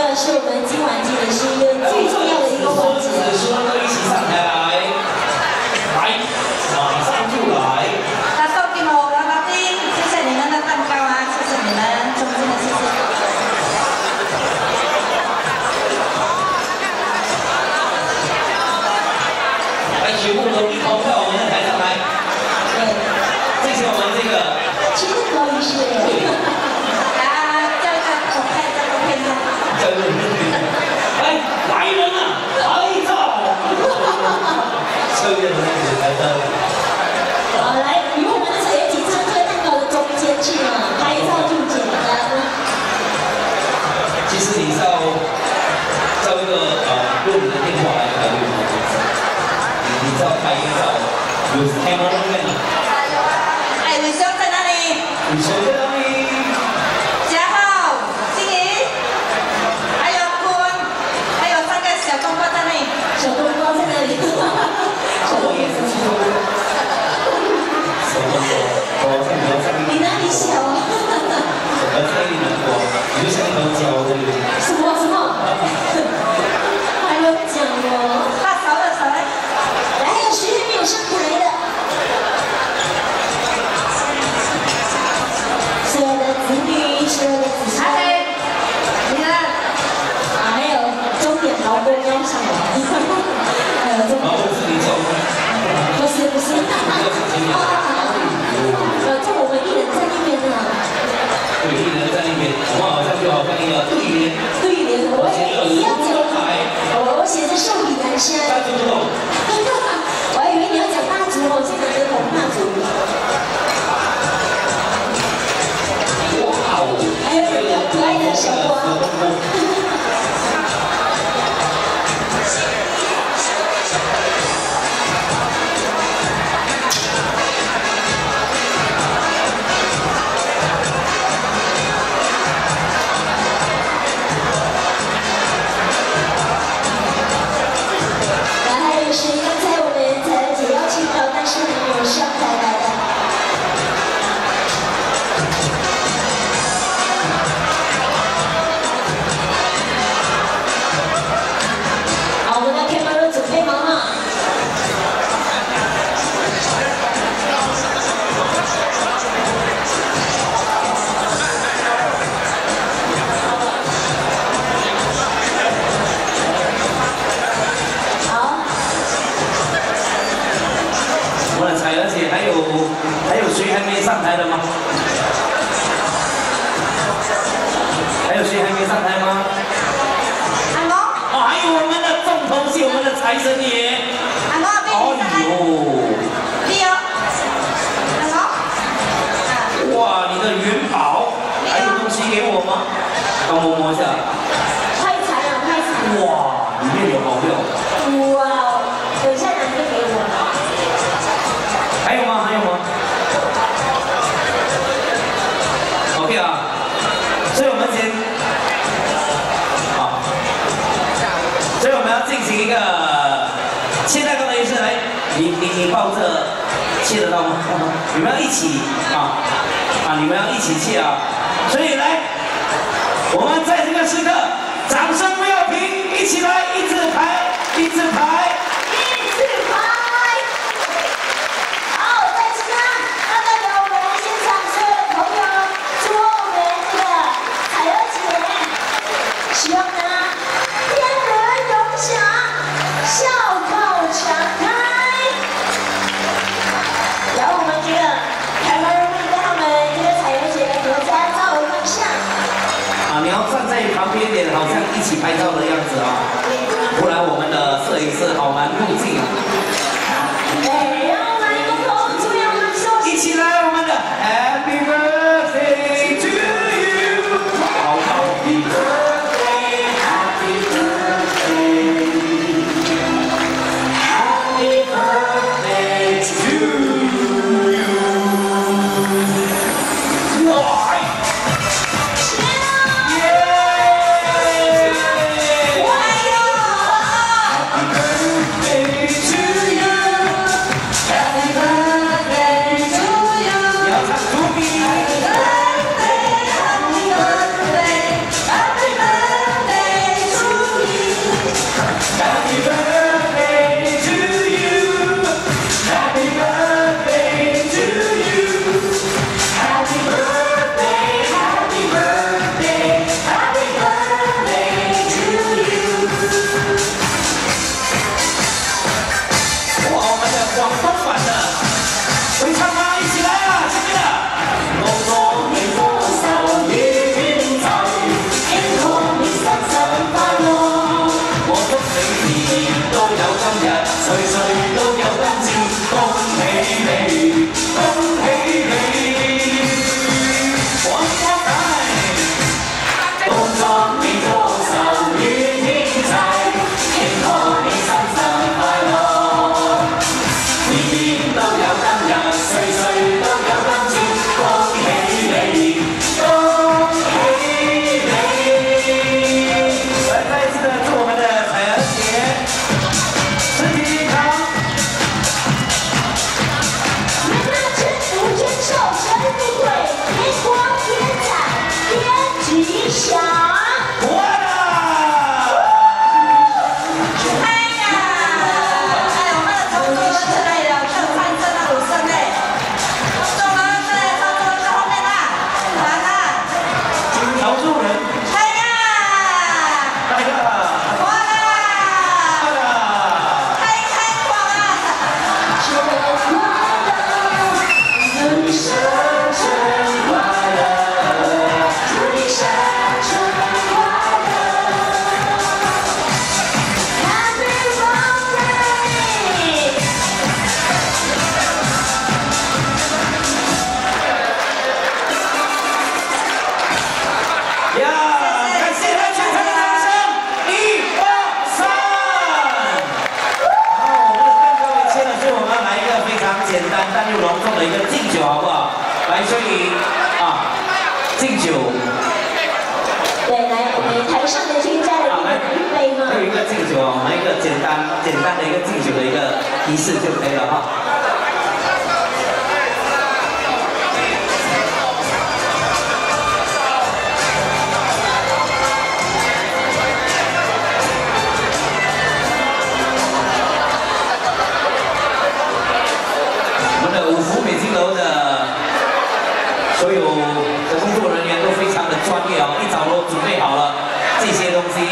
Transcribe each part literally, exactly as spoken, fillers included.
的是我们今晚记得是一个最重要的一个环节。 子孙都一起上台来，来，马上就来。 大寿金龙老老丁，谢谢你们的蛋糕啊，谢谢你们，衷心的谢谢。 来，全部都一同到我们的台上来。对，这是我们这个。 其实可以是。 啊，叫一个我看一下图片看。 叫一个来，来人啊，拍照。秋叶的那个来的。 好，来与我们的彩油姐站在蛋糕的中间去嘛，拍照就简单。 其实你是要叫一个呃用你的电话来考虑吗？你你是要拍一个照，有 camera 在哪？ 哎，伟兄在哪里？ 伟兄在哪里？ 嘉浩、金莹，还有坤，还有三个小公公在那里。 小公公在那里。 我也是其中一个。小公公，我上你要上你哪里小啊？ 我猜你难过，你就像一条胶对不对？ 什么什么？还有讲哦。 大嫂的嫂嘞？ 来，还有谁还没有上台的？所有的子女，所有的子孙。 哎，你呢？ 啊，还有终点劳工要上来。还有终点。 然后是你叫吗？ 不是不是。呃，就我们艺人在那边呢。 对，艺人在那边，我们好像就好像一个对联。 对联，我也一样讲。我我写着寿比南山。 大猪肉。 我还以为你要讲大竹哦，现在是红大竹。 哇哦！ 还有两个可爱的小瓜。 还有谁还没上台的吗？还有谁还没上台吗？ 阿公。 哦，还有我们的重头戏，我们的财神爷。 阿公， 哎呦。 你有。阿公。哇，你的元宝，还有东西给我吗？帮我摸一下。 拍财啊，拍财。 哇，里面有好料。 哇，等一下拿一个给我。 还有吗？还有吗 ？OK 啊，所以我们先，好，所以我们要进行一个切蛋糕的仪式。来，你你你抱着，切得到吗？你们要一起啊啊！你们要一起切啊！所以来，我们在这个时刻，掌声不要停，一起来，一字排，一字排。 希望呢，天人永享，笑口常开。然后我们这个台湾人会跟他们这个彩油姐合家照一下。 啊，你要站在旁边点，好像一起拍照的样子啊，不然我们的摄影师好难入镜啊。 哎，让我们共同祝愿我们寿星。 一起来，我们的 Happy Birthday to you， 好高兴。 我还有酒啊，我们一个简单简单的一个敬酒的一个仪式就可以了哈。我们的五福美金楼的所有的工作人员都非常的专业哦，一早都准备好了这些东西。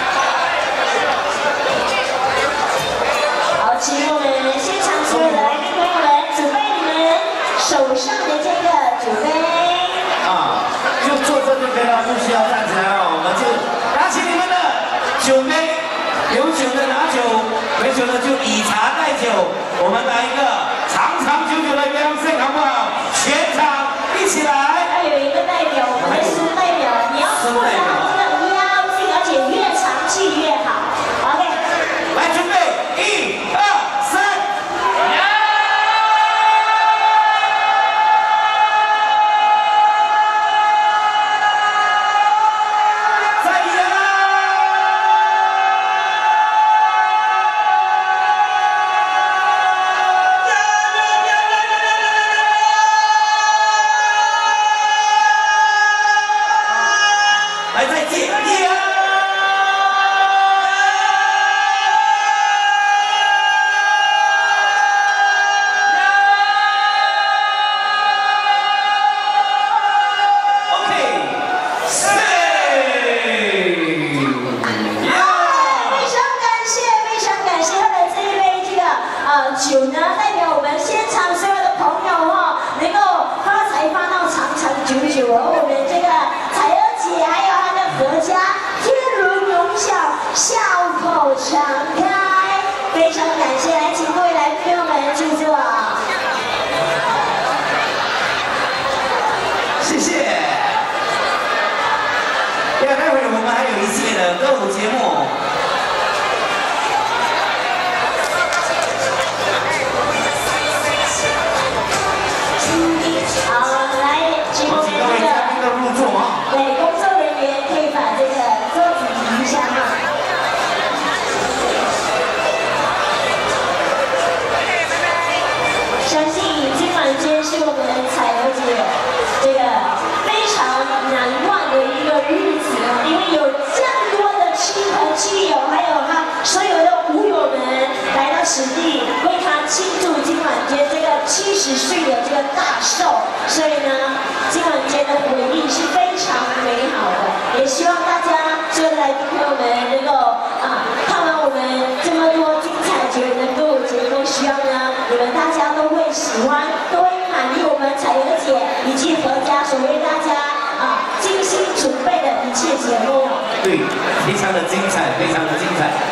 好，请我们现场所有的来宾朋友们准备你们手上的这个酒杯。 啊，就坐这就可以了，不需要站起来哦。我们就拿起你们的酒杯，有酒的拿酒，没酒的就以茶代酒。我们来一个长长久久的鸳鸯宴，好不好？全场一起来。 还有一个代表，我们的师代表，你要负责这个邀请，而且越长气越好。OK， 来准备，一、二、三，再摇。来，再见，一二。OK， 四。 非常感谢，非常感谢他的这一杯这个呃酒呢，代表我们现场所有的朋友哈、哦，能够发财发到长长久久，而我们这个彩儿姐还有她的阖家天伦永享，笑口常开，非常感谢，来请各位来宾朋友们就坐。 谢谢。第二待会我们还有一系列的歌舞节目。 好，来，请我们各位这嘉宾个都入座啊。 对工作人员可以把这个桌子移一下哈。相信今晚间是我们彩儿姐这个非常难忘的一个日子啊，因为有这样多的亲朋戚友，还有她所有的舞友们来到此地，为她庆祝今晚间这个七十岁的这个大寿，所以呢，今晚间的回忆是非常美好的，也希望大家所有的来宾朋友们能够啊看完我们这么多精彩绝伦的歌舞节目，希望呢你们大家都会喜欢，都会满意我们彩儿姐以及阖家所为大家啊精心准备的一切节目。 对，非常的精彩，非常的精彩。